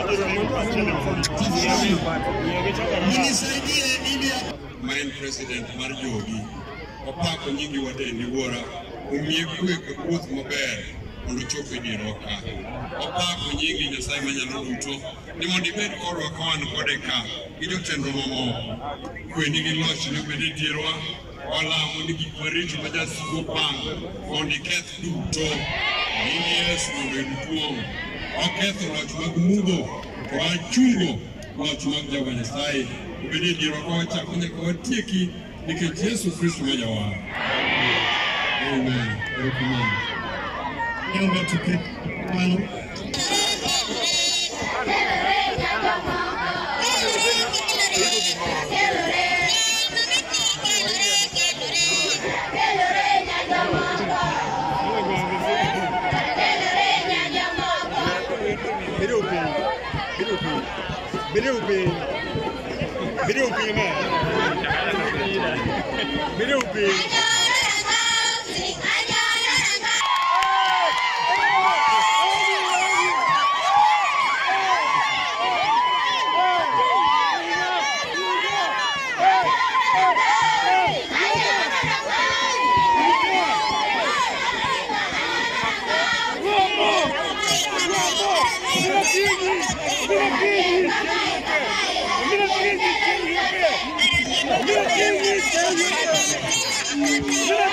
Main President Marjogi, Opako nyingi wadendi wora, umiekwe kukuth maber, unuchope ni roka. Opako nyingi Nyasaye manyalo duto, ni mondi bed korwa kawan kodeka, gijotendo momo, kwe nigi loch ni bedi dirwa, wala monigi kwariti majasigo pang, mondi keth duto, nini Yesu mbedutuo, oketho loch magumugo, kwa chungo, loch magjawa Nyasaye, ubedi dirwa kwa chakunye kwa tieki, nikech Yesu Kristo majawa. Amen. Amen. Niombe tuketi. Yeah.